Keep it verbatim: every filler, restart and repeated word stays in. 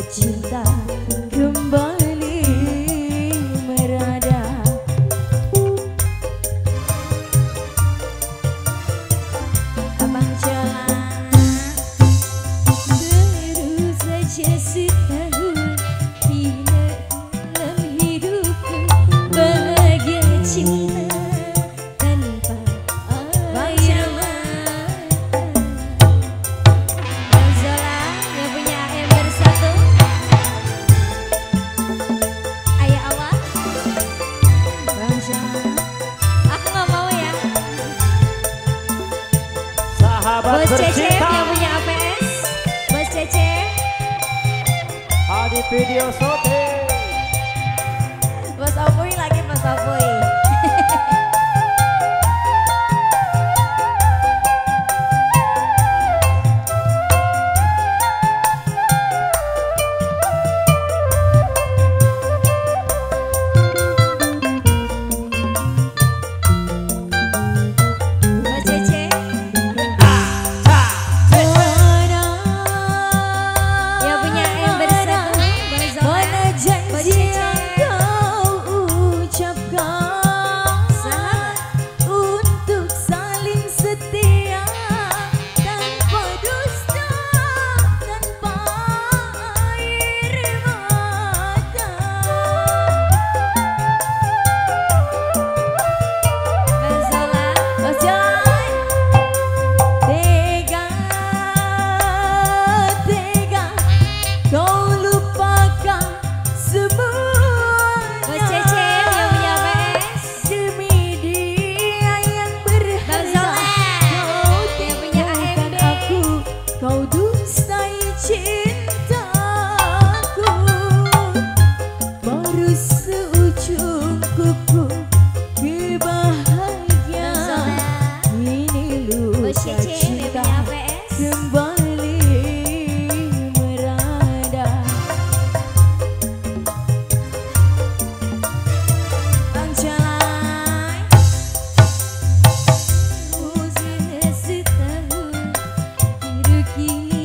cinta kembali merada. Abang jalan terus saja setahun hingga dalam hidupku bahagia cinta tanpa air mata. Bang Zola yang punya ember satu, ayah awal. Bang Zola, aku nggak mau ya. Sahabat Bos Cecep bercinta yang punya A P S, Bos Cecep. Hadi video shooting. Bos Apoy lagi, Bos Apoy. Bos Cece yang punya ember satu, Bang Zola. Mana janji yang kau ucapkan untuk saling setia tanpa dusta, tanpa air mata. Bang Zola, Bos Joy, tega, tega kau lupakan semua. Bos Cece yang punya A P S, Demi dia yang berharga, Bang Zola kau yang punya A M tinggalkan B. aku, kau dustai cintaku. Baru seujung kuku kebahagiaan, Bang Zola, ini Bos luka Cece yang cinta punya A P S. kembali merada. Bang Jalai, Sudah setahun hidup kini